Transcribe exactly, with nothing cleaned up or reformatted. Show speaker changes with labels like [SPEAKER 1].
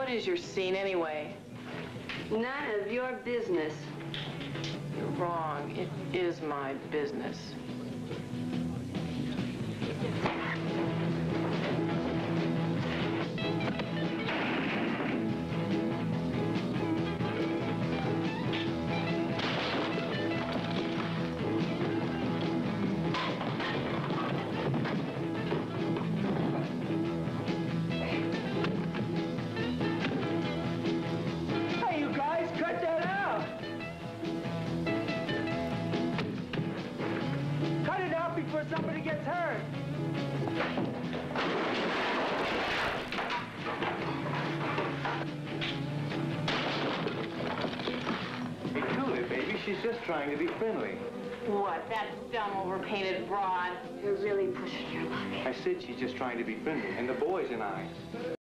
[SPEAKER 1] What is your scene, anyway?
[SPEAKER 2] None of your business.
[SPEAKER 1] You're wrong. It is my business.
[SPEAKER 3] Before somebody gets hurt.
[SPEAKER 4] Be cool it, baby. She's just trying to be friendly.
[SPEAKER 1] What, that dumb, overpainted broad?
[SPEAKER 2] You're really pushing your luck.
[SPEAKER 4] I said she's just trying to be friendly, and the boys and I.